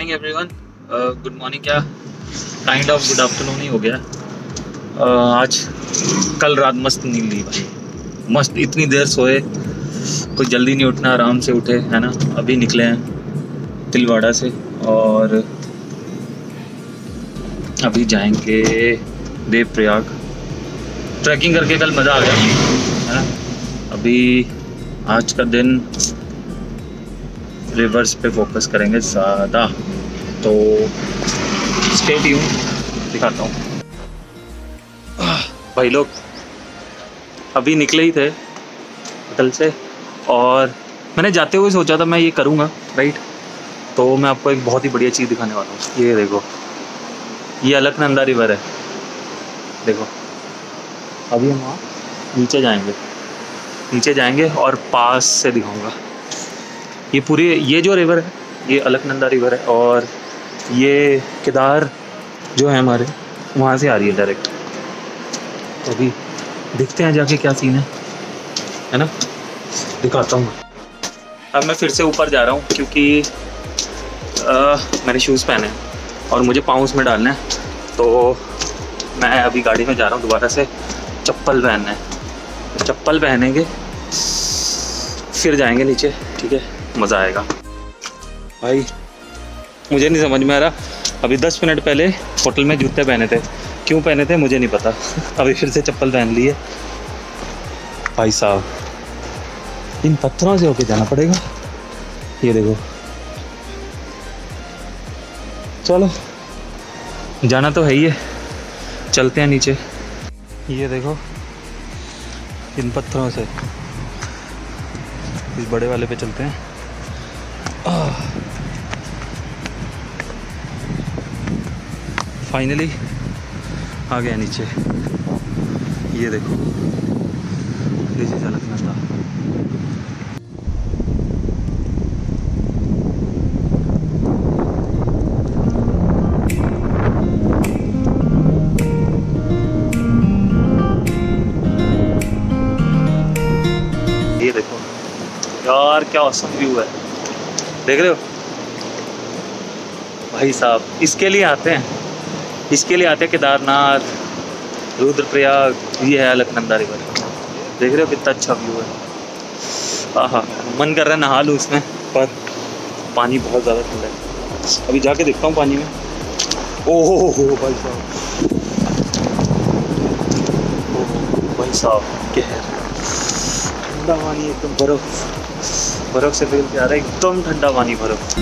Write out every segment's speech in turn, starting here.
Morning everyone. Good morning क्या kind of good afternoon ही हो गया। आज कल रात मस्त नींद ली भाई, मस्त इतनी देर सोए, कोई जल्दी नहीं उठना, आराम से उठे है ना। अभी निकले हैं तिलवाड़ा से और अभी जाएंगे देवप्रयाग। ट्रैकिंग करके कल मज़ा आ गया है ना। अभी आज का दिन रिवर्स पे फोकस करेंगे ज़्यादा, तो स्टे ट्यून, दिखाता हूँ। भाई लोग अभी निकले ही थे होटल से और मैंने जाते हुए सोचा था मैं ये करूँगा राइट। तो मैं आपको एक बहुत ही बढ़िया चीज़ दिखाने वाला हूँ। ये देखो, ये अलकनंदा रिवर है। देखो अभी हम वहाँ नीचे जाएंगे और पास से दिखाऊंगा। ये जो रिवर है ये अलकनंदा रिवर है और ये केदार जो है हमारे वहाँ से आ रही है डायरेक्ट। तो अभी देखते हैं जाके क्या सीन है ना, दिखाता हूँ। अब मैं फिर से ऊपर जा रहा हूँ क्योंकि मैंने शूज़ पहने हैं और मुझे पाँव उसमें डालना है। तो मैं अभी गाड़ी में जा रहा हूँ दोबारा से चप्पल पहनना है। तो चप्पल पहनेंगे फिर जाएंगे नीचे, ठीक है, मज़ा आएगा। भाई मुझे नहीं समझ में आ रहा, अभी 10 मिनट पहले होटल में जूते पहने थे, क्यों पहने थे मुझे नहीं पता। अभी फिर से चप्पल पहन ली है। भाई साहब इन पत्थरों से होके जाना पड़ेगा। ये देखो, चलो जाना तो है ही है, चलते हैं नीचे। ये देखो इन पत्थरों से इस बड़े वाले पे चलते हैं। फाइनली आ गया नीचे। ये देखो, दिस इज अलकनंदा। ये देखो यार क्या औसम व्यू है, देख रहे हो भाई साहब। इसके लिए आते हैं केदारनाथ, रुद्रप्रयाग। ये है अलकनंदा रिवर, देख रहे हो कितना अच्छा व्यू है। आहा, मन कर रहा है नहा लूँ इसमें, पर पानी बहुत ज़्यादा ठंडा है। अभी जाके देखता हूँ पानी में। ओहो हो भाई साहब, भाई साहब कहर, ठंडा पानी एकदम, बर्फ़ से पिघल के आ रहा है, एकदम ठंडा पानी, बर्फ़।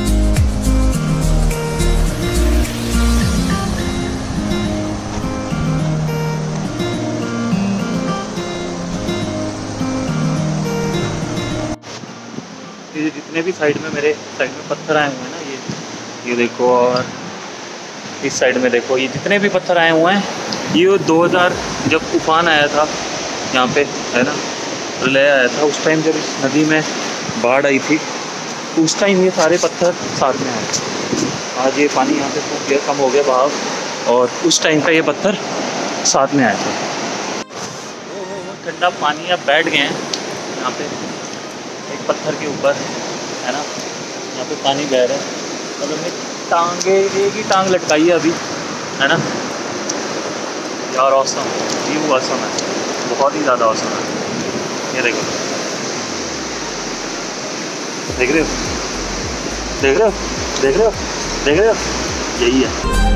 ये जितने भी मेरे साइड में पत्थर आए हुए हैं ना, ये देखो, और इस साइड में देखो, ये जितने भी पत्थर आए हुए हैं, ये 2000 जब तूफान आया था यहाँ पे है ना, प्रलय आया था, उस टाइम जब इस नदी में बाढ़ आई थी, तो उस टाइम ये सारे पत्थर साथ में आए थे। आज ये पानी यहाँ पे सूख गया, कम हो गया बहाव, और उस टाइम पे ये पत्थर साथ में आए थे। वो ठंडा पानी, अब बैठ गए हैं यहाँ पे एक पत्थर के ऊपर है ना, यहाँ पे पानी बह रहा है और हमने टांगे, एक ही टांग लटकाई है अभी है ना। यार औसम व्यू, औसम है, बहुत ही ज़्यादा औसम है। ये देखो, देख रहे हो, देख रहे हो, देख रहे हो, देख रहे हो, यही है।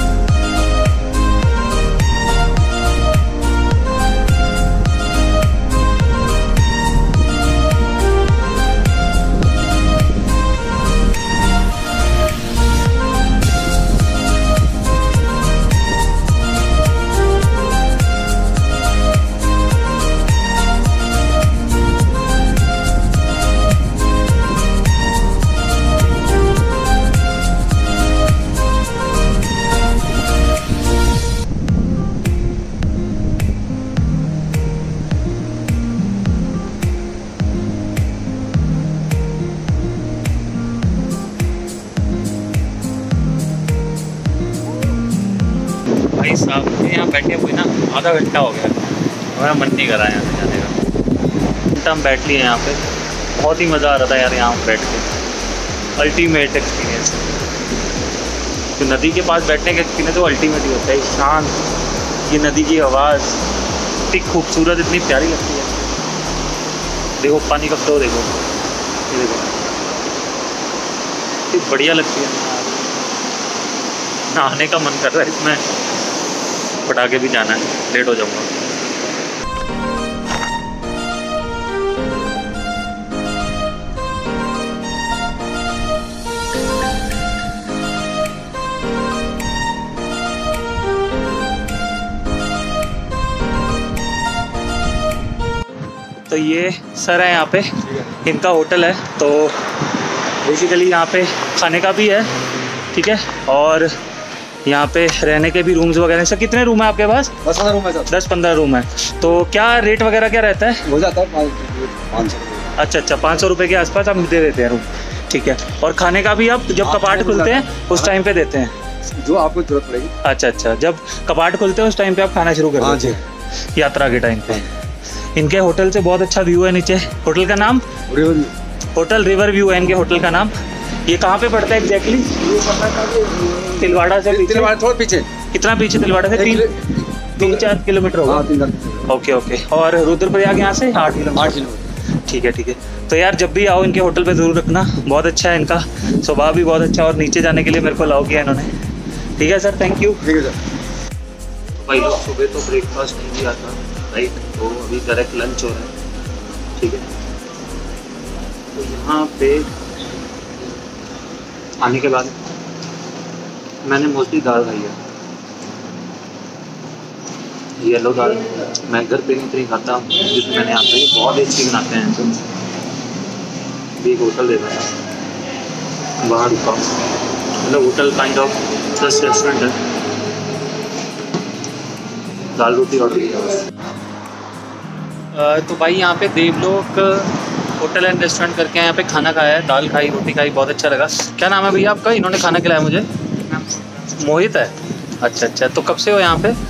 भाई साहब मुझे यहाँ बैठे हुए ना आधा घंटा हो गया, हमारा मन नहीं कर रहा है यहाँ से जाने का। घंटा हम बैठ लिए यहाँ पे, बहुत ही मज़ा आ रहा था यार यहाँ बैठ के, अल्टीमेट एक्सपीरियंस। तो नदी के पास बैठने का एक्सपीरियंस तो अल्टीमेट ही होता है। शांत, ये नदी की आवाज़ इतनी खूबसूरत, इतनी प्यारी लगती है। देखो पानी का फ्लो देखो, ये देखो इतनी बढ़िया लगती है। नहाने का मन कर रहा है इसमें, पटाखे भी जाना है, लेट हो जाऊँगा। तो ये सर है यहाँ पे, इनका होटल है। तो बेसिकली यहाँ पे खाने का भी है, ठीक है, और यहाँ पे रहने के भी रूम्स वगैरह। सर कितने रूम है आपके पास? 10-15 रूम है सर। 10-15 रूम है। तो क्या रेट वगैरह क्या रहता है? हो जाता है 500। अच्छा, 500 रुपये के आसपास हम दे देते हैं रूम, ठीक है। और खाने का भी आप जब कपाट खुलते हैं उस टाइम पे देते हैं, जो आपको जरूरत पड़ेगी। अच्छा, जब कपाट खुलते हैं उस टाइम पे आप खाना शुरू कर देते हैं, यात्रा के टाइम पे। इनके होटल से बहुत अच्छा व्यू है नीचे। होटल का नाम होटल रिवर व्यू है इनके होटल का नाम। ये कहाँ पे पड़ता है एग्जैक्टली? तिलवाड़ा से पीछे, थोड़ा पीछे। कितना पीछे तिलवाड़ा से? 3-4 किलोमीटर होगा। ओके। और रुद्रप्रयाग यहाँ से 8 किलोमीटर। ठीक है। तो यार जब भी आओ इनके होटल पे ज़रूर रखना, बहुत अच्छा है इनका स्वभाव भी बहुत अच्छा। और नीचे जाने के लिए मेरे को अलाउ किया इन्होंने। ठीक है सर, थैंक यू। ठीक है सर। भाई लोग सुबह तो ब्रेकफास्ट नहीं किया था, राइट, तो अभी डायरेक्ट लंच हो रहा है, ठीक है। तो यहाँ पे आने के बाद मैंने मोस्टली दाल खाई है, येलो दाल। मैं घर पे नहीं इतनी खाता, जिसमें मैंने यहाँ पे बहुत अच्छी बनाते हैं। तो एक होटल देखा था, वहाँ रुका, मतलब hotel kind of just restaurant है। दाल रोटी ऑर्डर किया। तो भाई यहाँ पे देवलोक होटल एंड रेस्टोरेंट करके यहाँ पे खाना खाया है, दाल खाई, रोटी खाई, बहुत अच्छा लगा। क्या नाम है भैया आपका? इन्होंने खाना खिलाया मुझे। मोहित है। अच्छा, तो कब से हो यहाँ पे?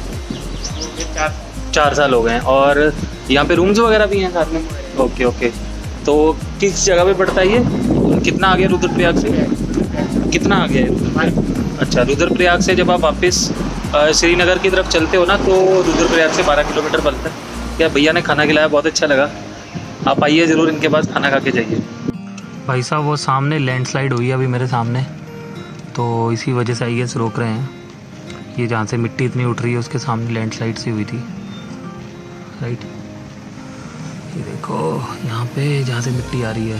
4 साल हो गए हैं। और यहाँ पे रूम्स वगैरह भी हैं साथ में? ओके। तो किस जगह पे पड़ता है ये? कितना आ गया रुद्रप्रयाग से? कितना आ गया है? अच्छा, रुद्रप्रयाग से जब आप वापस श्रीनगर की तरफ चलते हो ना, तो रुद्रप्रयाग से 12 किलोमीटर पड़ता है। क्या भैया ने खाना खिलाया, बहुत अच्छा लगा। आप आइए ज़रूर इनके पास, खाना खा के जाइए। भाई साहब वो सामने लैंडस्लाइड हुई है अभी मेरे सामने, तो इसी वजह से आई गेस रोक रहे हैं। ये जहाँ से मिट्टी इतनी उठ रही है उसके सामने लैंडस्लाइड सी हुई थी, राइट। ये देखो यहाँ पे जहाँ से मिट्टी आ रही है,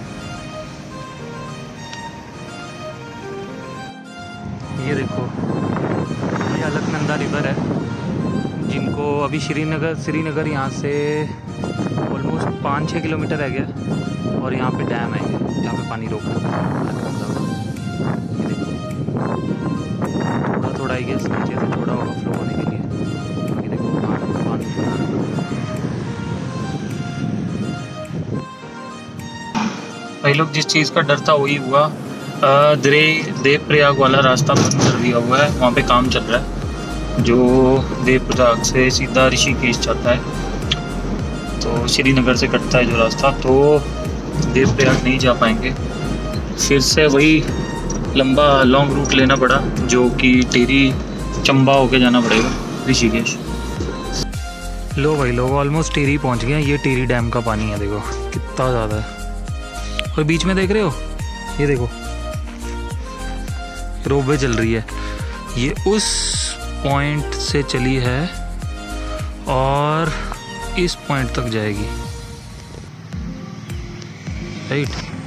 ये देखो, ये अलकनंदा रिवर है, जिनको अभी श्रीनगर यहाँ से ऑलमोस्ट 5-6 किलोमीटर रह गया। और यहाँ पे डैम है जहाँ पे पानी रोक रहा है। थोड़ा आई गेस नीचे से थोड़ा होगा फ्लो होने के लिए। ये देखो पानी भाई लोग, जिस चीज़ का डर था वही हुआ। देवप्रयाग वाला रास्ता बंद कर दिया हुआ है, वहाँ पे काम चल रहा है, जो देवप्रयाग से सीधा ऋषिकेश जाता है। तो श्रीनगर से कटता है जो रास्ता, तो देवप्रयाग नहीं जा पाएंगे। फिर से वही लंबा लॉन्ग रूट लेना पड़ा, जो कि टिहरी चंबा होके जाना पड़ेगा ऋषिकेश। लो भाई लोग, ऑलमोस्ट टिहरी पहुंच गए हैं। ये टिहरी डैम का पानी है, देखो कितना ज़्यादा है। और बीच में देख रहे हो, ये देखो रोपवे चल रही है। ये उस पॉइंट से चली है और इस पॉइंट तक जाएगी, राइट।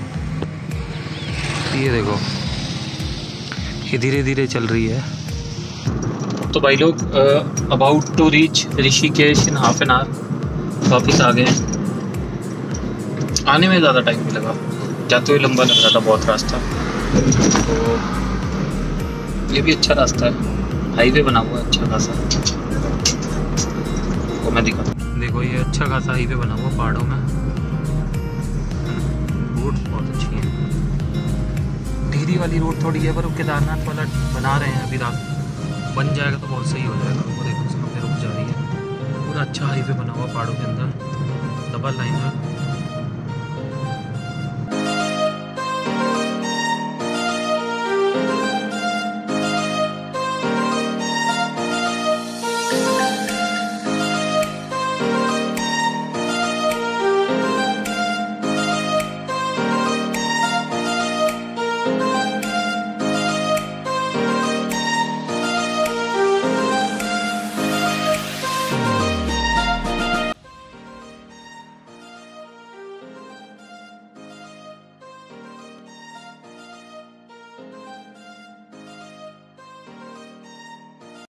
ये देखो, ये धीरे धीरे चल रही है। तो भाई लोग about to reach Rishikesh in half an hour, वापिस आ गए। आने में ज़्यादा टाइम नहीं लगा, जाते हुए लंबा लग रहा था बहुत रास्ता। तो ये भी अच्छा रास्ता है, हाईवे बना हुआ है अच्छा खासा। वो मैं दिखा, देखो ये अच्छा खासा हाईवे बना हुआ पहाड़ों में, रोड बहुत अच्छी है। टिहरी वाली रोड थोड़ी है, पर केदारनाथ वाला बना रहे हैं अभी, रात बन जाएगा तो बहुत सही हो जाएगा। वो देखो सामने रुक जा रही है, पूरा अच्छा हाईवे बना हुआ पहाड़ों के अंदर, डबल लाइन है।